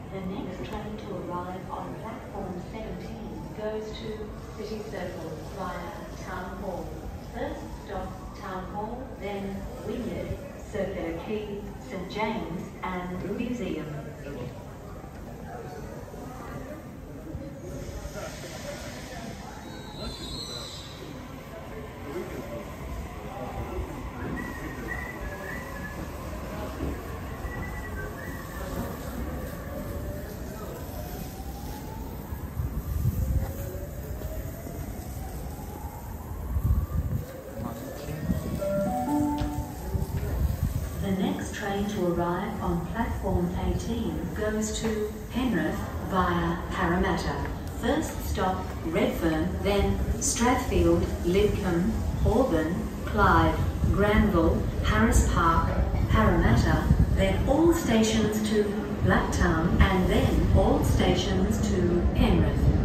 The next train to arrive on platform 17 goes to City Circle via Town Hall. First stop Town Hall, then Wynyard, Circular Quay, St James and Museum. The next train to arrive on platform 18 goes to Penrith via Parramatta. First stop Redfern, then Strathfield, Lidcombe, Auburn, Clyde, Granville, Harris Park, Parramatta, then all stations to Blacktown and then all stations to Penrith.